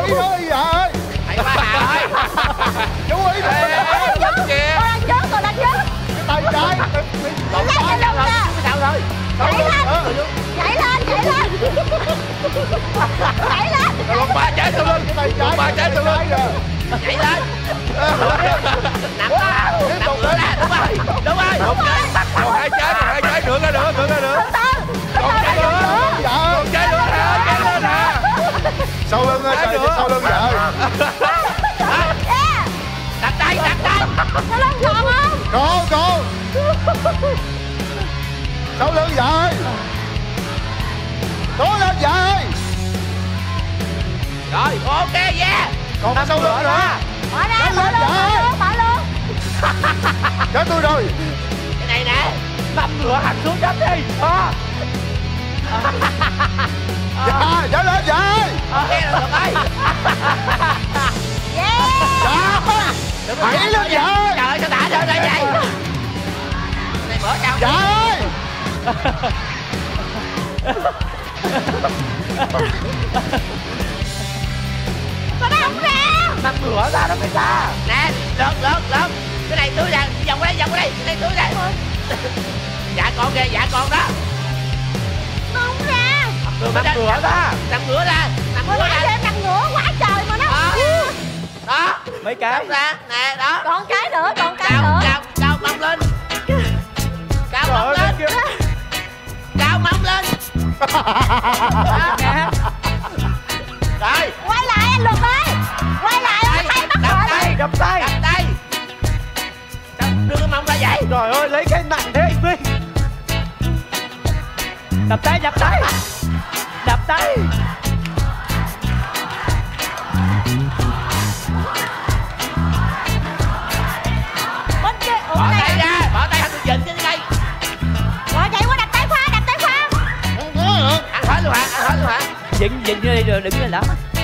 nữa đi ơi. Hay quá Hà ơi. Chú ý đi. Kìa. Tôi lên trước. Tay trái. Còn sao thôi. Chạy lên. Còn ba trái sau lưng. Tay trái. Ba trái sau lưng. Chạy lên. Nằm ngửa ra. Đúng rồi. Còn hai trái nữa ra nữa. Còn trái nữa. Còn trái nữa Hà. Chạy lên Hà. Sau lưng ơi, sau lưng vợ. Đặt tay. Sau lưng còn không? Còn. Sau lưng vợ. Cố lên vợ. Rồi, ok yeah. Còn sau lưng nữa. Bỏ ra, bỏ luôn. Chết tôi rồi. Cái này nè. Nằm ngửa hẳn xuống đất đi. Dạ, trở lên vợ. Ok là được ơi. Dạ. Hãy lên vợ. Trời ơi sao đã rồi đây vậy. Này mở cao. Dạ ơi. Sao nó không ra? Nằm ngửa ra nó mới ra. Nè, lớn. Cái này tưới ra, vòng qua đây. Cái này tưới ra. Dạ con kìa, dạ con đó. Nó không ra. Nằm ngửa ra. Nằm ngửa ra. Hồi nãy em nằm ngửa quá trời mà nó không ra. Đó. Mấy cái. Ra, nè, đó. Còn cái nữa. Cao mông lên. Cao mông lên. Cao mông lên. Rồi. Quay lại anh Luật ơi. Quay lại anh thấy bắt rồi. Đập tay. Sao đưa cái mông ra vậy? Trời ơi, lấy cái nặng thế anh Vinh. Đập tay. Bên kia. Bỏ tay ra, bỏ tay không được dịnh trên đây. Rồi chạy qua đập tay khoa. Ăn hết luôn hả? Dịnh vô đây rồi, đừng lên đó.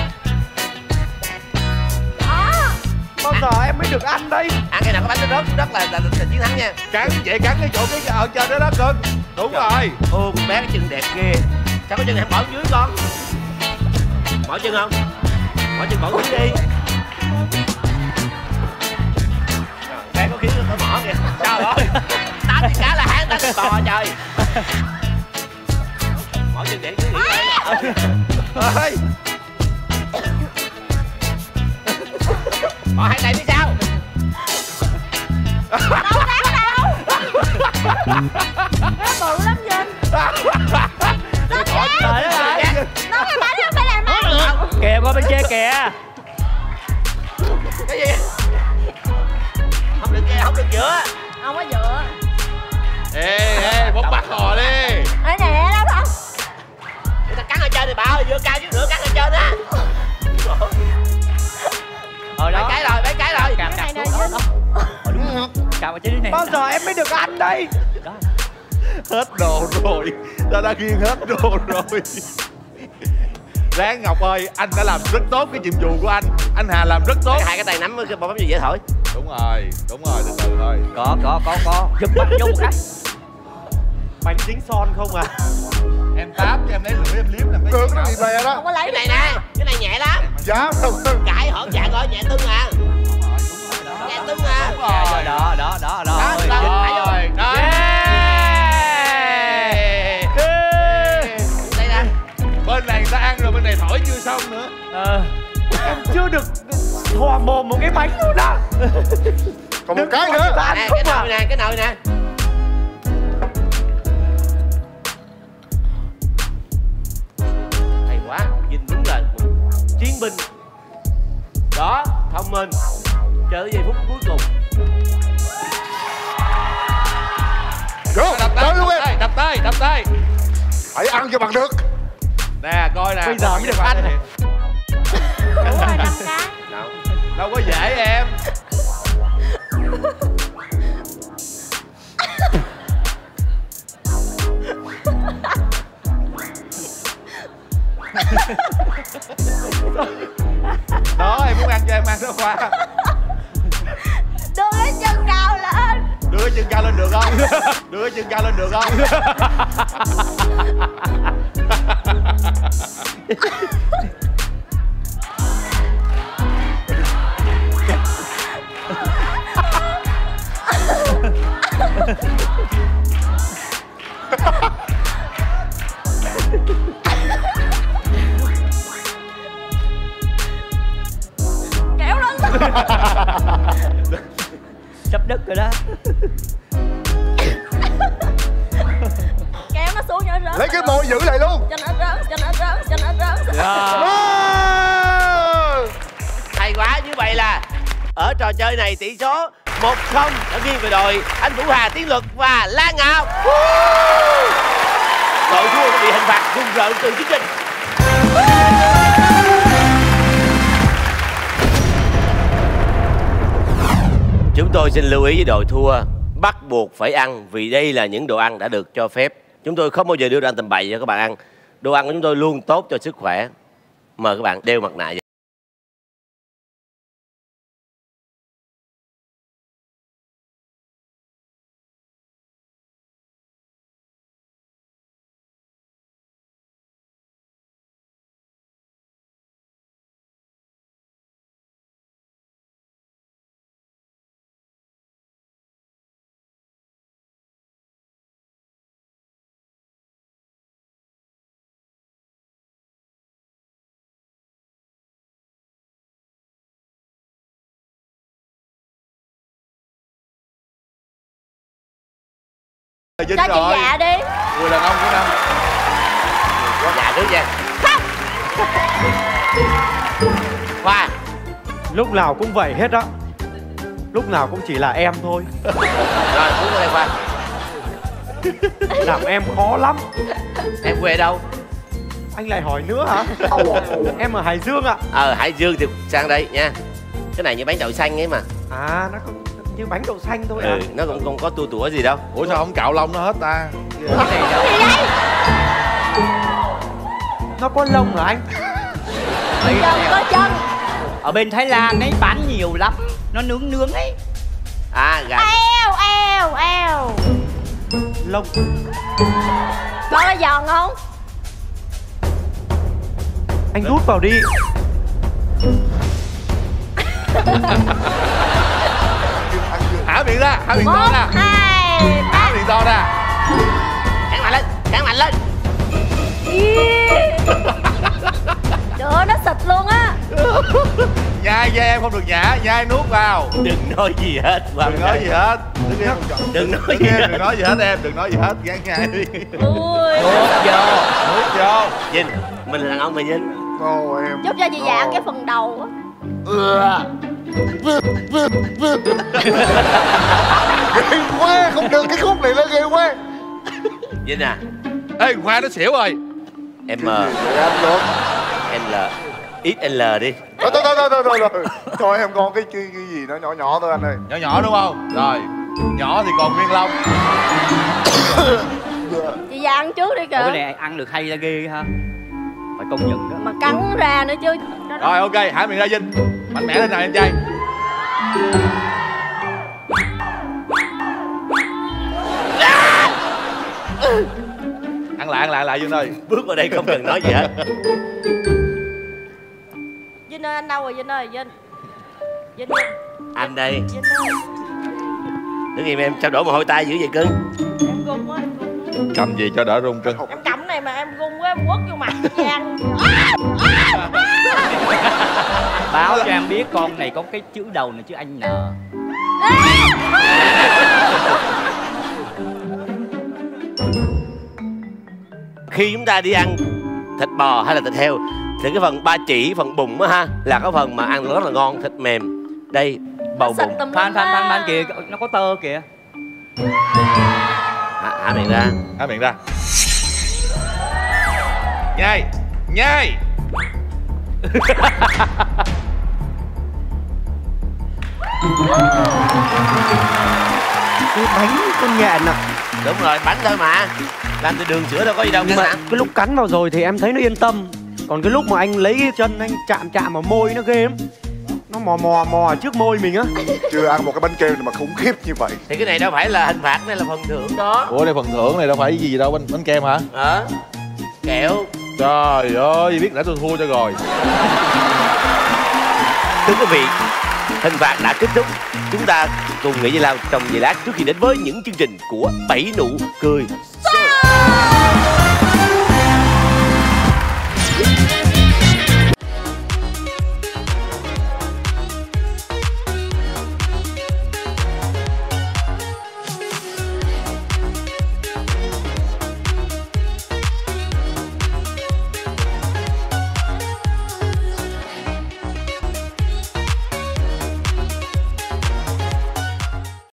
Bao giờ em mới được ăn đây? Ăn cái nào có bánh rớt rất là chiến thắng nha. Cắn vậy, cắn cái chỗ cái ở trên đó đó cưng. Đúng rồi. Ô con bé cái chân đẹp ghê. Sao cái chân này em bỏ dưới con? Bỏ chân không? Bỏ chân bỏ dưới đi. Bé có khí nó mỏ kìa. Trời ơi. Tao thì cá là hán, tao thì bò trời. Bỏ chân để dưới đi. Ơi. Bỏ hai tay phía sau. Đâu ráng đâu. Nó bự lắm Vinh. Nó chán. Nó cái bánh nó phải làm ăn. Kìa, qua bên kia kìa. Cái gì? Không được kia, không được giữa. Không có dựa. Ê, bóng bắt hò đi. Đây nè, đâu đâu. Người ta cắn ở trên thì bà ơi, vừa cao chứ nữa cắn ở trên á. Đó. Mấy cái rồi. Cạp Cái này nè xuống. Vinh. Cạp ở trên đây này. Bao giờ em mới được ăn đây? Đó. Hết đồ rồi. Ta đã ghiêng hết đồ rồi. Ráng Ngọc ơi, anh đã làm rất tốt cái nhiệm vụ của anh. Anh Hà làm rất tốt. Hai cái tay nắm cái bóng gì dễ thổi. Đúng rồi, từ từ thôi. Có. Giùm bánh vô một cái. Bánh dính son không à? Em táp cho em lấy lưỡi em liếm làm cái Cược nó bị bè đó. Không có lấy Cái này nè, cái này nhẹ lắm. Dám đâu. Cãi hổn dạ coi nhẹ tưng à. Nhẹ tưng à. Đó. Rồi. Đây nè. Bên này người ta ăn rồi, bên này thổi chưa xong nữa. Em chưa được thò mồm một cái bánh luôn đó. Còn một cái nữa. Nè, cái nồi nè. Hay quá, Vinh đúng là một chiến binh. Đó, thông minh. Chờ tới giây phút cuối cùng. Đập tay luôn em. Đập tay. Phải ăn cho bằng được. Nè, coi nè. Bây giờ mới được ăn. Đúng rồi, 5 cái. Đâu có dễ em. Đó, em muốn ăn cho em ăn đó Khoa. Đưa cái chân cao lên. Đưa cái chân cao lên được không? Đưa cái chân cao lên được không? Sắp đứt rồi đó. Kéo nó xuống cho nó rớt. Lấy cái môi giữ lại luôn. Cho nó rớt, cho nó rớt, cho nó rớt. Hay quá. Như vậy là ở trò chơi này tỷ số 1-0 đã nghiêng về đội anh Vũ Hà, Tiến Luật và Lan Ngọc. Đội thua đã bị hình phạt rùng rợn từ chương trình. Chúng tôi xin lưu ý với đội thua, bắt buộc phải ăn vì đây là những đồ ăn đã được cho phép. Chúng tôi không bao giờ đưa đồ ăn tầm bậy cho các bạn ăn. Đồ ăn của chúng tôi luôn tốt cho sức khỏe. Mời các bạn đeo mặt nạ. Dính Cho chị rồi. Dạ đi. Người đàn ông của năm. Dạ trước nha. Khoa. Lúc nào cũng vậy hết á. Lúc nào cũng chỉ là em thôi. Rồi xuống đây Khoa. Làm em khó lắm. Em quê đâu? Anh lại hỏi nữa hả? Em ở Hải Dương ạ. Hải Dương thì sang đây nha. Cái này như bánh đậu xanh ấy mà. À, nó như bánh đậu xanh thôi à. Ừ, nó cũng không có tua tủa gì đâu. Ủa sao không cạo lông nó hết ta? Gì đây? Nó có lông hả anh? Chân có chân. Ở bên Thái Lan ấy bán nhiều lắm. Nó nướng nướng ấy. À gà. Eo. Lông. Có cái giòn không? Anh rút vào đi. Hả miệng ra, hả miệng 1, to ra. 2, 3. Hả miệng to ra. Cắn mạnh lên, cắn mạnh lên. Trời ơi, nó xịt luôn á. Nhai da em không được nhả, nhai nuốt vào. Đừng nói gì hết. Đừng nói gì hết. Đừng nói gì hết. Đừng nói gì hết em, đừng nói gì hết. Gán nhai đi. Ui. Nuốt vô. Vinh, mình là đàn ông mà Vinh. Ô em. Chút cho chị Dạ ăn cái phần đầu á. Ghê quá, không được, cái khúc này nó ghê quá. Vinh à. Ê, Khoa nó xỉu rồi. Em Em được. em là XL đi. Thôi. Cho em con cái gì nó nhỏ thôi anh ơi. Nhỏ nhỏ đúng không? Rồi. Nhỏ thì còn nguyên lông. Chị Dạ ăn trước đi Ủa, cái kìa. này ăn được hay là ghê ha. Phải công nhận đó. Mà cắn ra nữa chứ. Rồi ok, hả miệng ra Vinh. Mạnh mẽ lên nào em trai. Ăn lại Vinh ơi. Bước vào đây không cần nói gì hết. Vinh ơi, anh đâu rồi Vinh ơi? Vinh ơi. Anh đây. Vinh ơi. Đứng im em, sao đổ mồ hôi tay dữ vậy cưng? Em run quá, em run quá. Cầm gì cho đỡ run cưng. Em cầm này mà em run quá, em quất vô mặt Giang. Báo cho em biết con này có cái chữ đầu này, chữ anh N. Khi chúng ta đi ăn thịt bò hay là thịt heo thì cái phần ba chỉ, phần bụng á ha, là cái phần mà ăn rất là ngon, thịt mềm. Đây, bầu bụng. Phan kìa, nó có tơ kìa. Hả miệng ra. Há miệng ra. Nhai. Cái bánh con nhện ạ. Đúng rồi, bánh thôi mà. Làm từ đường sữa đâu có gì đâu. Nhưng mà cái lúc cắn vào rồi thì em thấy nó yên tâm. Còn cái lúc mà anh lấy cái chân anh chạm vào môi nó ghê lắm. Nó mò trước môi mình á. Chưa ăn một cái bánh keo mà khủng khiếp như vậy. Thì cái này đâu phải là hình phạt, này là phần thưởng đó. Ủa đây phần thưởng này đâu phải gì đâu, bánh kem hả? Kẹo. Trời ơi, biết đã tôi thua cho rồi. Thưa quý vị, hình phạt đã kết thúc. Chúng ta cùng nghỉ giải lao trong giây lát trước khi đến với những chương trình của 7 nụ cười